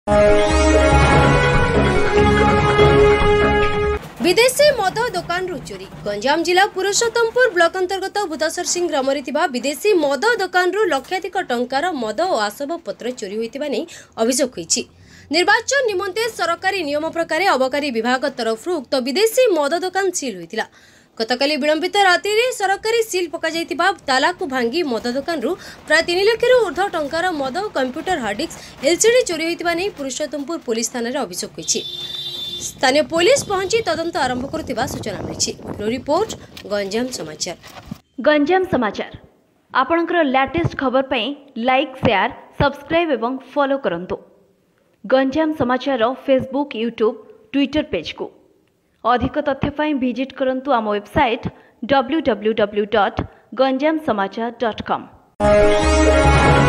विदेशी मद दुकान चोरी गंजाम जिला पुरुषोत्तमपुर ब्लॉक अंतर्गत भूतासर सिंह ग्राम विदेशी मद दुकान लक्षाधिक टंकार मद और आसबपत्र चोरी होता नहीं अभियोग होती। निर्वाचन निमंते सरकारी नियम प्रकार अबकारी विभाग तरफ उक्त विदेशी मद दुकान सील होता। गतकाली विलंबित राति सरकारी सील पक ताला को भांगी मद दुकान प्राय 3 लाख ऊर्ध्व टंकार मद और कंप्यूटर हार्डडिस्क एलसीडी चोरी होता नहीं पुरुषोत्तमपुर पुलिस थाना अभियोग होती। स्थानीय पुलिस पहुंची तदंत आरंभ करुवा सूचना मिली। ब्यूरो रिपोर्ट गंजाम समाचार। गंजाम समाचार आपणकर लेटेस्ट खबर पई लाइक शेयर सब्सक्राइब एवं फॉलो करंतु। गंजाम समाचार फेसबुक यूट्यूब ट्विटर पेज को अधिक तथ्य पई विजिट करंतु आम वेबसाइट www.ganjamsamachar.com।